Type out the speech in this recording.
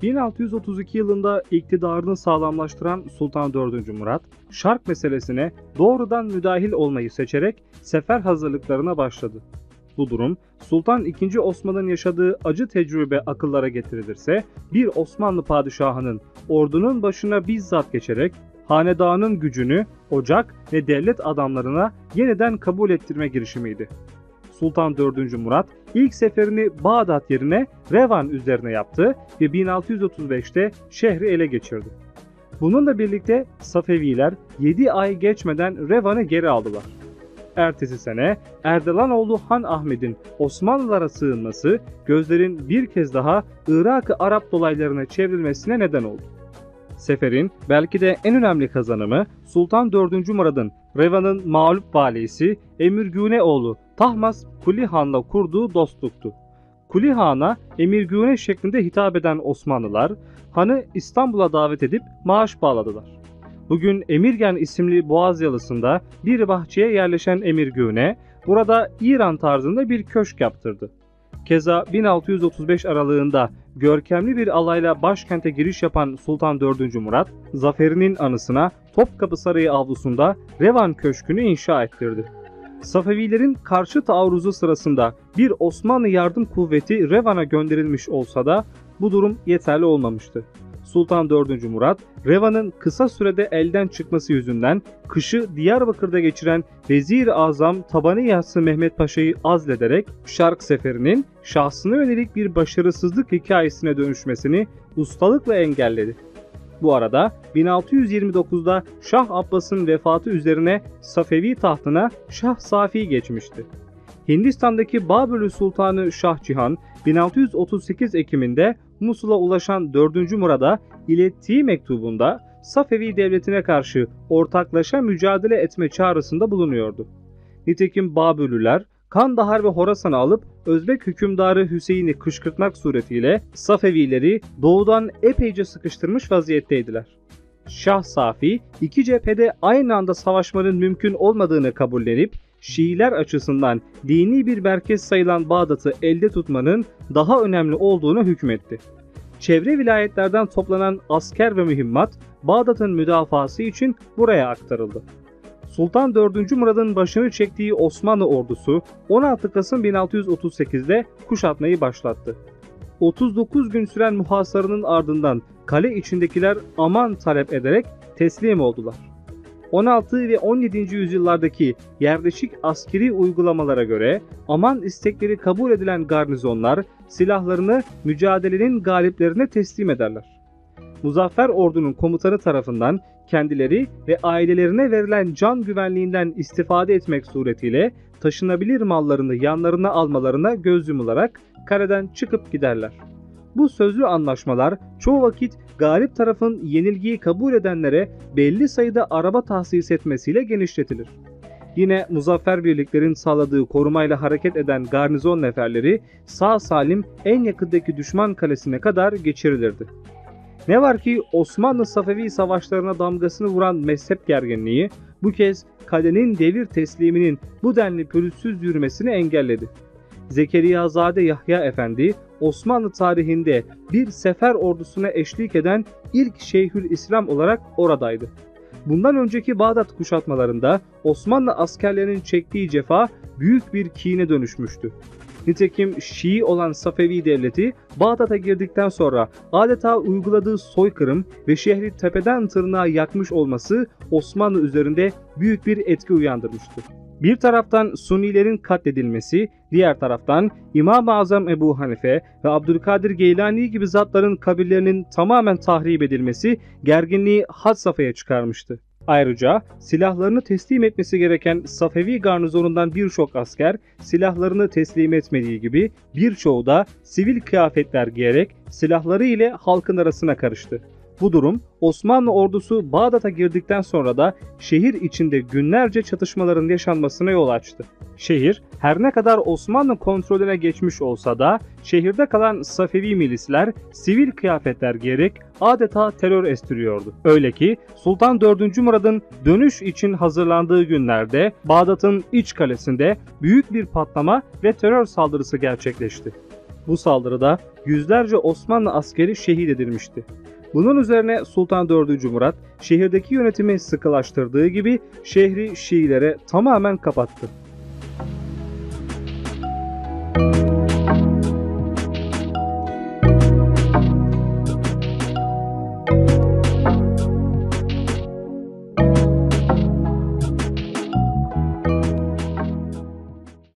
1632 yılında iktidarını sağlamlaştıran Sultan 4. Murat, Şark meselesine doğrudan müdahil olmayı seçerek sefer hazırlıklarına başladı. Bu durum, Sultan II. Osman'ın yaşadığı acı tecrübe akıllara getirilirse, bir Osmanlı padişahının ordunun başına bizzat geçerek hanedanın gücünü ocak ve devlet adamlarına yeniden kabul ettirme girişimiydi. Sultan 4. Murat ilk seferini Bağdat yerine Revan üzerine yaptı ve 1635'te şehri ele geçirdi. Bununla birlikte Safeviler 7 ay geçmeden Revan'ı geri aldılar. Ertesi sene Erdalanoğlu Han Ahmet'in Osmanlılara sığınması gözlerin bir kez daha Irak-ı Arap dolaylarına çevrilmesine neden oldu. Seferin belki de en önemli kazanımı Sultan 4. Murad'ın Revan'ın mağlup valisi Emirgüne oğlu Tahmas Kuli Han'la kurduğu dostluktu. Kuli Han'a Emirgüne şeklinde hitap eden Osmanlılar Han'ı İstanbul'a davet edip maaş bağladılar. Bugün Emirgan isimli Boğaz Yalısı'nda bir bahçeye yerleşen Emirgüne burada İran tarzında bir köşk yaptırdı. Keza 1635 aralığında görkemli bir alayla başkente giriş yapan Sultan 4. Murat, zaferinin anısına Topkapı Sarayı avlusunda Revan Köşkü'nü inşa ettirdi. Safevilerin karşı taarruzu sırasında bir Osmanlı yardım kuvveti Revan'a gönderilmiş olsa da bu durum yeterli olmamıştı. Sultan 4. Murat, Revan'ın kısa sürede elden çıkması yüzünden kışı Diyarbakır'da geçiren Vezir-i Azam Tabaniyası Mehmet Paşa'yı azlederek Şark seferinin şahsına yönelik bir başarısızlık hikayesine dönüşmesini ustalıkla engelledi. Bu arada 1629'da Şah Abbas'ın vefatı üzerine Safevi tahtına Şah Safi geçmişti. Hindistan'daki Babürlü Sultanı Şah Cihan 1638 Ekim'inde Musul'a ulaşan 4. Murad'a ilettiği mektubunda Safevi devletine karşı ortaklaşa mücadele etme çağrısında bulunuyordu. Nitekim Babürlüler Kandahar ve Horasan'ı alıp Özbek hükümdarı Hüseyin'i kışkırtmak suretiyle Safevileri doğudan epeyce sıkıştırmış vaziyetteydiler. Şah Safi iki cephede aynı anda savaşmanın mümkün olmadığını kabullenip Şiiler açısından dini bir merkez sayılan Bağdat'ı elde tutmanın daha önemli olduğunu hükmetti. Çevre vilayetlerden toplanan asker ve mühimmat Bağdat'ın müdafası için buraya aktarıldı. Sultan 4. Murad'ın başını çektiği Osmanlı ordusu 16 Kasım 1638'de kuşatmayı başlattı. 39 gün süren muhasarının ardından kale içindekiler aman talep ederek teslim oldular. 16 ve 17. yüzyıllardaki yerleşik askeri uygulamalara göre aman istekleri kabul edilen garnizonlar silahlarını mücadelenin galiplerine teslim ederler. Muzaffer ordunun komutanı tarafından kendileri ve ailelerine verilen can güvenliğinden istifade etmek suretiyle taşınabilir mallarını yanlarına almalarına göz yumularak kaleden çıkıp giderler. Bu sözlü anlaşmalar çoğu vakit galip tarafın yenilgiyi kabul edenlere belli sayıda araba tahsis etmesiyle genişletilir. Yine muzaffer birliklerin sağladığı korumayla hareket eden garnizon neferleri sağ salim en yakındaki düşman kalesine kadar geçirilirdi. Ne var ki Osmanlı-Safevi savaşlarına damgasını vuran mezhep gerginliği bu kez kalenin devir tesliminin bu denli pürüzsüz yürümesini engelledi. Zekeriyazade Yahya Efendi Osmanlı tarihinde bir sefer ordusuna eşlik eden ilk Şeyhülislam olarak oradaydı. Bundan önceki Bağdat kuşatmalarında Osmanlı askerlerinin çektiği cefa büyük bir kine dönüşmüştü. Nitekim Şii olan Safevi devleti Bağdat'a girdikten sonra adeta uyguladığı soykırım ve şehri tepeden tırnağa yakmış olması Osmanlı üzerinde büyük bir etki uyandırmıştı. Bir taraftan Sunnilerin katledilmesi, diğer taraftan İmam-ı Azam Ebu Hanife ve Abdülkadir Geylani gibi zatların kabirlerinin tamamen tahrip edilmesi gerginliği had safhaya çıkarmıştı. Ayrıca silahlarını teslim etmesi gereken Safevi garnizonundan birçok asker silahlarını teslim etmediği gibi birçoğu da sivil kıyafetler giyerek silahları ile halkın arasına karıştı. Bu durum Osmanlı ordusu Bağdat'a girdikten sonra da şehir içinde günlerce çatışmaların yaşanmasına yol açtı. Şehir her ne kadar Osmanlı kontrolüne geçmiş olsa da şehirde kalan Safevi milisler sivil kıyafetler giyerek adeta terör estiriyordu. Öyle ki Sultan 4. Murad'ın dönüş için hazırlandığı günlerde Bağdat'ın iç kalesinde büyük bir patlama ve terör saldırısı gerçekleşti. Bu saldırıda yüzlerce Osmanlı askeri şehit edilmişti. Bunun üzerine Sultan 4. Murat şehirdeki yönetimi sıkılaştırdığı gibi şehri Şiilere tamamen kapattı.